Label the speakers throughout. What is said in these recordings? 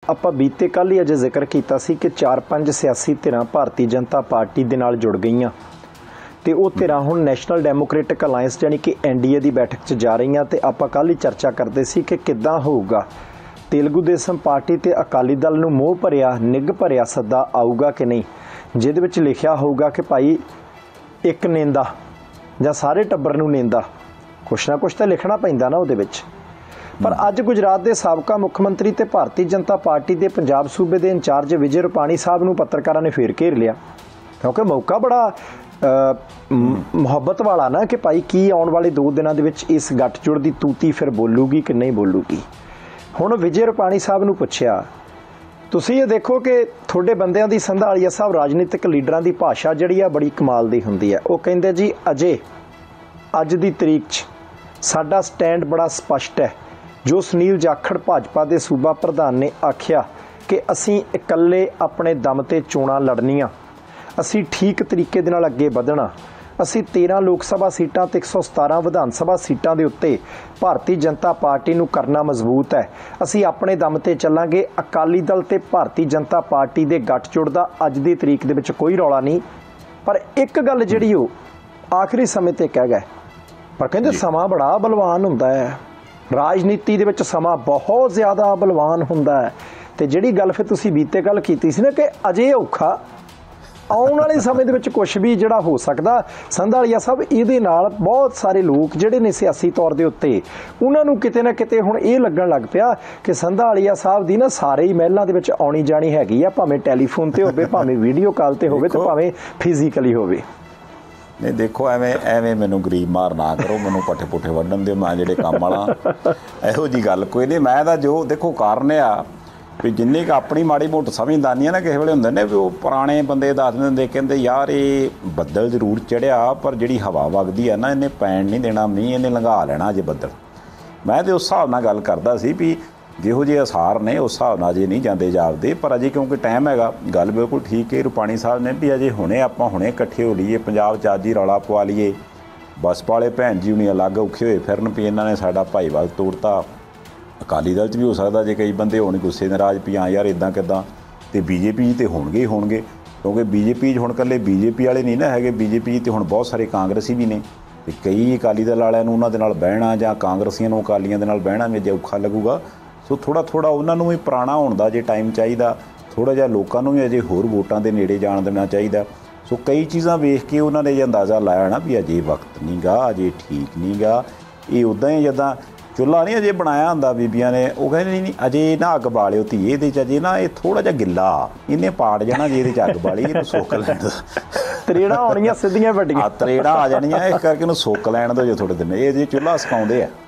Speaker 1: ਆਪਾਂ ਬੀਤੇ ਕੱਲ੍ਹ ਹੀ ਅਜੇ ਜ਼ਿਕਰ ਕੀਤਾ ਸੀ ਕਿ 4-5 ਸਿਆਸੀ ਧਿਰਾਂ ਭਾਰਤੀ ਜਨਤਾ ਪਾਰਟੀ ਦੇ ਨਾਲ ਜੁੜ ਗਈਆਂ ਤੇ ਉਹ ਧਿਰਾਂ ਹੁਣ ਨੈਸ਼ਨਲ ਡੈਮੋਕ੍ਰੈਟਿਕ ਅਲਾਇੰਸ ਯਾਨੀ ਕਿ NDA ਦੀ ਬੈਠਕ 'ਚ ਜਾ ਰਹੀਆਂ। ਤੇ ਆਪਾਂ ਕੱਲ੍ਹ ਹੀ ਚਰਚਾ ਕਰਦੇ ਸੀ ਕਿ ਕਿੱਦਾਂ ਹੋਊਗਾ, ਤੇਲਗੂ ਦੇਸਮ ਪਾਰਟੀ ਤੇ ਅਕਾਲੀ ਦਲ ਨੂੰ ਮੋਹ ਭਰਿਆ ਨਿੱਘ ਭਰਿਆ ਸੱਦਾ ਆਊਗਾ ਕਿ ਨਹੀਂ, ਜਿਹਦੇ ਵਿੱਚ ਲਿਖਿਆ ਹੋਊਗਾ ਕਿ ਭਾਈ ਇੱਕ ਨੇਂਦਾ ਜਾਂ ਸਾਰੇ ਟੱਬਰ ਨੂੰ ਨੇਂਦਾ, ਕੁਛ ਨਾ ਕੁਛ ਤਾਂ ਲਿਖਣਾ ਪੈਂਦਾ ਨਾ ਉਹਦੇ ਵਿੱਚ। ਪਰ ਅੱਜ ਗੁਜਰਾਤ ਦੇ ਸਾਬਕਾ ਮੁੱਖ ਮੰਤਰੀ ਤੇ ਭਾਰਤੀ ਜਨਤਾ ਪਾਰਟੀ ਦੇ ਪੰਜਾਬ ਸੂਬੇ ਦੇ ਇੰਚਾਰਜ ਵਿਜੇ ਰੂਪਾਣੀ ਸਾਹਿਬ ਨੂੰ ਪੱਤਰਕਾਰਾਂ ਨੇ ਫੇਰ ਘੇਰ ਲਿਆ, ਕਿਉਂਕਿ ਮੌਕਾ ਬੜਾ ਮੁਹੱਬਤ ਵਾਲਾ ਨਾ ਕਿ ਭਾਈ ਕੀ ਆਉਣ ਵਾਲੇ 2 ਦਿਨਾਂ ਦੇ ਵਿੱਚ ਇਸ ਗੱਠਜੋੜ ਦੀ ਤੂਤੀ ਫਿਰ ਬੋਲੂਗੀ ਕਿ ਨਹੀਂ ਬੋਲੂਗੀ। ਹੁਣ ਵਿਜੇ ਰੂਪਾਣੀ ਸਾਹਿਬ ਨੂੰ ਪੁੱਛਿਆ, ਤੁਸੀਂ ਇਹ ਦੇਖੋ ਕਿ ਤੁਹਾਡੇ ਬੰਦਿਆਂ ਦੀ ਸੰਧਾਲੀਆ ਸਾਹਿਬ ਰਾਜਨੀਤਿਕ ਲੀਡਰਾਂ ਦੀ ਭਾਸ਼ਾ ਜਿਹੜੀ ਆ ਬੜੀ ਕਮਾਲ ਦੀ ਹੁੰਦੀ ਹੈ। ਉਹ ਕਹਿੰਦੇ ਜੀ ਅਜੇ ਅੱਜ ਦੀ ਤਰੀਕ 'ਚ ਸਾਡਾ ਸਟੈਂਡ ਬੜਾ ਸਪਸ਼ਟ ਹੈ। ਜੋ ਸੁਨੀਲ ਜਾਖੜ ਭਾਜਪਾ ਦੇ ਸੂਬਾ ਪ੍ਰਧਾਨ ਨੇ ਆਖਿਆ ਕਿ ਅਸੀਂ ਇਕੱਲੇ ਆਪਣੇ ਦਮ ਤੇ ਚੋਣਾਂ ਲੜਨੀਆਂ, ਅਸੀਂ ਠੀਕ ਤਰੀਕੇ ਦੇ ਨਾਲ ਅੱਗੇ ਵਧਣਾ, ਅਸੀਂ 13 ਲੋਕ ਸਭਾ ਸੀਟਾਂ ਤੇ 117 ਵਿਧਾਨ ਸਭਾ ਸੀਟਾਂ ਦੇ ਉੱਤੇ ਭਾਰਤੀ ਜਨਤਾ ਪਾਰਟੀ ਨੂੰ ਕਰਨਾ ਮਜ਼ਬੂਤ ਹੈ, ਅਸੀਂ ਆਪਣੇ ਦਮ ਤੇ ਚੱਲਾਂਗੇ। ਅਕਾਲੀ ਦਲ ਤੇ ਭਾਰਤੀ ਜਨਤਾ ਪਾਰਟੀ ਦੇ ਗੱਠਜੋੜ ਦਾ ਅੱਜ ਦੀ ਤਰੀਕ ਦੇ ਵਿੱਚ ਕੋਈ ਰੌਲਾ ਨਹੀਂ। ਪਰ ਇੱਕ ਗੱਲ ਜਿਹੜੀ ਉਹ ਆਖਰੀ ਸਮੇਂ ਤੇ ਕਹਿ ਗਏ, ਪਰ ਕਹਿੰਦੇ ਸਮਾਂ ਬੜਾ ਬਲਵਾਨ ਹੁੰਦਾ ਹੈ, ਰਾਜਨੀਤੀ ਦੇ ਵਿੱਚ ਸਮਾਂ ਬਹੁਤ ਜ਼ਿਆਦਾ ਬਲਵਾਨ ਹੁੰਦਾ ਹੈ। ਤੇ ਜਿਹੜੀ ਗੱਲ ਫਿਰ ਤੁਸੀਂ ਬੀਤੇ ਕੱਲ ਕੀਤੀ ਸੀ ਨਾ ਕਿ ਅਜੇ ਔਖਾ, ਆਉਣ ਵਾਲੇ ਸਮੇਂ ਦੇ ਵਿੱਚ ਕੁਛ ਵੀ ਜਿਹੜਾ ਹੋ ਸਕਦਾ। ਸੰਧਾਲੀਆ ਸਾਹਿਬ ਇਹਦੇ ਨਾਲ ਬਹੁਤ ਸਾਰੇ ਲੋਕ ਜਿਹੜੇ ਨੇ ਸਿਆਸੀ ਤੌਰ ਦੇ ਉੱਤੇ ਉਹਨਾਂ ਨੂੰ ਕਿਤੇ ਨਾ ਕਿਤੇ ਹੁਣ ਇਹ ਲੱਗਣ ਲੱਗ ਪਿਆ ਕਿ ਸੰਧਾਲੀਆ ਸਾਹਿਬ ਦੀ ਨਾ ਸਾਰੇ ਹੀ ਮਹਿਲਾਂ ਦੇ ਵਿੱਚ ਆਉਣੀ ਜਾਣੀ ਹੈਗੀ ਆ, ਭਾਵੇਂ ਟੈਲੀਫੋਨ ਤੇ ਹੋਵੇ, ਭਾਵੇਂ ਵੀਡੀਓ ਕਾਲ ਤੇ ਹੋਵੇ, ਤੇ ਭਾਵੇਂ ਫਿਜ਼ੀਕਲੀ ਹੋਵੇ।
Speaker 2: नहीं देखो एवें मैनू गरीब मार ना करो, मैनू पट्ठे पुट्ठे वड्डन दिओ, मैं जिहड़े काम वाला इहो जी गल कोई नहीं। मैं तां जो देखो कारण आ भी जिन्नी क अपनी माड़ी मोट समझदानी है ना, किसी वेले हुंदे ने भी वो पुराने बंदे दस दिंदे, कहंदे यार ये बद्दल जरूर चढ़िया पर जिहड़ी हवा वगदी है ना इन्हें पैण नहीं देना, मींह इन्हें लंघा लेना अजे बद्दल। मैं तो उस हिसाब नाल गल करदा सी भी ਜਿਹੋ ਜਿਹੇ ਅਸਾਰ ਨੇ ਉਸ ਹਿਸਾਬ ਨਾਲ ਅਜੇ ਨਹੀਂ ਜਾਂਦੇ ਜਾਪਦੇ। ਪਰ ਅਜੇ ਕਿਉਂਕਿ ਟਾਈਮ ਹੈਗਾ, ਗੱਲ ਬਿਲਕੁਲ ਠੀਕ ਹੈ ਰੂਪਾਣੀ ਸਾਹਿਬ ਨੇ ਵੀ ਅਜੇ ਹੁਣੇ ਆਪਾਂ ਹੁਣੇ ਇਕੱਠੇ ਹੋ ਲਈਏ, ਪੰਜਾਬ 'ਚ ਅੱਜ ਹੀ ਰੌਲਾ ਪਵਾ ਲਈਏ, ਬਸਪਾ ਵਾਲੇ ਭੈਣ ਜੀ ਹੁਣੀ ਅਲੱਗ ਔਖੇ ਹੋਏ ਫਿਰਨ ਵੀ ਇਹਨਾਂ ਨੇ ਸਾਡਾ ਭਾਈਵਾਲ ਤੋੜਤਾ। ਅਕਾਲੀ ਦਲ 'ਚ ਵੀ ਹੋ ਸਕਦਾ ਜੇ ਕਈ ਬੰਦੇ ਹੋਣ ਗੁੱਸੇ ਨਾਰਾਜ਼ ਵੀ ਹਾਂ ਯਾਰ ਇੱਦਾਂ ਕਿੱਦਾਂ, ਅਤੇ BJP 'ਚ ਤਾਂ ਹੋਣਗੇ ਹੀ ਹੋਣਗੇ, ਕਿਉਂਕਿ BJP 'ਚ ਹੁਣ ਇਕੱਲੇ BJP ਵਾਲੇ ਨਹੀਂ ਨਾ ਹੈਗੇ, BJP 'ਚ ਤਾਂ ਹੁਣ ਬਹੁਤ ਸਾਰੇ ਕਾਂਗਰਸੀ ਵੀ ਨੇ, ਅਤੇ ਕਈ ਅਕਾਲੀ ਦਲ ਵਾਲਿਆਂ ਨੂੰ ਉਹਨਾਂ ਦੇ ਨਾਲ ਬਹਿਣਾ ਜਾਂ ਕਾਂਗਰਸੀਆਂ ਨੂੰ ਅਕਾਲੀਆਂ ਦੇ ਨਾਲ ਬਹਿਣਾ ਵੀ ਅਜੇ ਔਖਾ ਲੱਗੂਗਾ। ਸੋ ਥੋੜ੍ਹਾ ਉਹਨਾਂ ਨੂੰ ਵੀ ਪੁਰਾਣਾ ਹੋਣ ਦਾ ਜੇ ਟਾਈਮ ਚਾਹੀਦਾ, ਥੋੜ੍ਹਾ ਜਿਹਾ ਲੋਕਾਂ ਨੂੰ ਵੀ ਅਜੇ ਹੋਰ ਵੋਟਾਂ ਦੇ ਨੇੜੇ ਜਾਣ ਦੇਣਾ ਚਾਹੀਦਾ। ਸੋ ਕਈ ਚੀਜ਼ਾਂ ਵੇਖ ਕੇ ਉਹਨਾਂ ਨੇ ਇਹ ਅੰਦਾਜ਼ਾ ਲਾਇਆ ਨਾ ਵੀ ਅਜੇ ਵਕਤ ਨਹੀਂ ਗਾ, ਅਜੇ ਠੀਕ ਨਹੀਂ ਗਾ। ਇਹ ਉੱਦਾਂ ਹੀ ਜਿੱਦਾਂ ਚੁੱਲ੍ਹਾ ਨਹੀਂ ਅਜੇ ਬਣਾਇਆ ਹੁੰਦਾ ਬੀਬੀਆਂ ਨੇ, ਉਹ ਕਹਿੰਦੇ ਨਹੀਂ ਅਜੇ ਨਾ ਅੱਗ ਬਾਲਿਓ ਧੀਏ, ਇਹਦੇ 'ਚ ਅਜੇ ਨਾ ਇਹ ਥੋੜ੍ਹਾ ਜਿਹਾ ਗਿੱਲਾ, ਇਹਨੇ ਪਾੜ ਜਾਣਾ ਜੇ ਇਹਦੇ 'ਚ ਅੱਗ ਬਾਲੀ, ਇਹਨੂੰ ਸੁੱਕ ਲੈਣ ਦਿਓ।
Speaker 1: ਤਰੇੜਾਂ ਆਉਣੀਆਂ ਸਿੱਧੀਆਂ ਵੱਡੀਆਂ,
Speaker 2: ਤਰੇੜਾਂ ਆ ਜਾਣੀਆਂ, ਇਸ ਕਰਕੇ ਇਹਨੂੰ ਸੁੱਕ ਲੈਣ ਦਿਓ ਜੇ ਥੋੜ੍ਹੇ ਦਿਨ, ਇਹ ਅਜੇ ਚੁੱਲ੍ਹਾ ਸਿਕਾਉਂਦੇ ਆ।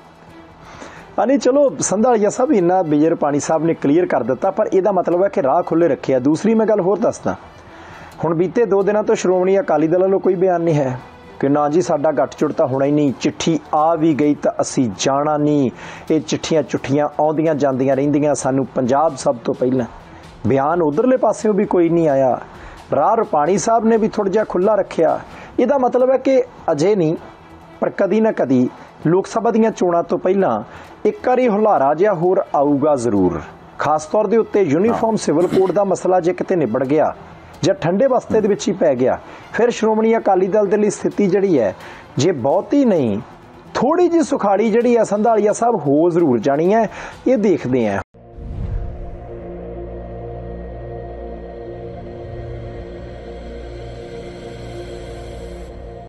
Speaker 1: ਨਹੀਂ ਚਲੋ ਸੰਧਾਲੀਆ ਸਾਹਿਬ ਇੰਨਾ ਵਿਜੇ ਰੂਪਾਣੀ ਸਾਹਿਬ ਨੇ ਕਲੀਅਰ ਕਰ ਦਿੱਤਾ, ਪਰ ਇਹਦਾ ਮਤਲਬ ਹੈ ਕਿ ਰਾਹ ਖੁੱਲ੍ਹੇ ਰੱਖੇ ਆ। ਦੂਸਰੀ ਮੈਂ ਗੱਲ ਹੋਰ ਦੱਸਦਾ, ਹੁਣ ਬੀਤੇ 2 ਦਿਨਾਂ ਤੋਂ ਸ਼੍ਰੋਮਣੀ ਅਕਾਲੀ ਦਲ ਵੱਲੋਂ ਕੋਈ ਬਿਆਨ ਨਹੀਂ ਹੈ ਕਿ ਨਾ ਜੀ ਸਾਡਾ ਗੱਠਜੋੜ ਤਾਂ ਹੋਣਾ ਹੀ ਨਹੀਂ, ਚਿੱਠੀ ਆ ਵੀ ਗਈ ਤਾਂ ਅਸੀਂ ਜਾਣਾ ਨਹੀਂ, ਇਹ ਚਿੱਠੀਆਂ ਆਉਂਦੀਆਂ ਜਾਂਦੀਆਂ ਰਹਿੰਦੀਆਂ, ਸਾਨੂੰ ਪੰਜਾਬ ਸਭ ਤੋਂ ਪਹਿਲਾਂ। ਬਿਆਨ ਉਧਰਲੇ ਪਾਸਿਓਂ ਵੀ ਕੋਈ ਨਹੀਂ ਆਇਆ। ਰਾਹ ਰੂਪਾਣੀ ਸਾਹਿਬ ਨੇ ਵੀ ਥੋੜ੍ਹਾ ਜਿਹਾ ਖੁੱਲ੍ਹਾ ਰੱਖਿਆ। ਇਹਦਾ ਮਤਲਬ ਹੈ ਕਿ ਅਜੇ ਨਹੀਂ ਪਰ ਕਦੀ ਨਾ ਕਦੀ ਲੋਕ ਸਭਾ ਦੀਆਂ ਚੋਣਾਂ ਤੋਂ ਪਹਿਲਾਂ ਇੱਕ ਵਾਰੀ ਹੁਲਾਰਾ ਜਿਹਾ ਹੋਰ ਆਊਗਾ ਜ਼ਰੂਰ। ਖਾਸ ਤੌਰ ਦੇ ਉੱਤੇ ਯੂਨੀਫਾਰਮ ਸਿਵਲ ਕੋਡ ਦਾ ਮਸਲਾ ਜੇ ਕਿਤੇ ਨਿਬੜ ਗਿਆ ਜਾਂ ਠੰਡੇ ਬਸਤੇ ਦੇ ਵਿੱਚ ਹੀ ਪੈ ਗਿਆ, ਫਿਰ ਸ਼੍ਰੋਮਣੀ ਅਕਾਲੀ ਦਲ ਦੇ ਲਈ ਸਥਿਤੀ ਜਿਹੜੀ ਹੈ ਜੇ ਬਹੁਤੀ ਨਹੀਂ ਥੋੜ੍ਹੀ ਜਿਹੀ ਸੁਖਾੜੀ ਜਿਹੜੀ ਹੈ ਸੰਧਾਲੀਆ ਸਾਹਿਬ ਹੋ ਜ਼ਰੂਰ ਜਾਣੀ ਹੈ। ਇਹ ਦੇਖਦੇ ਹਾਂ।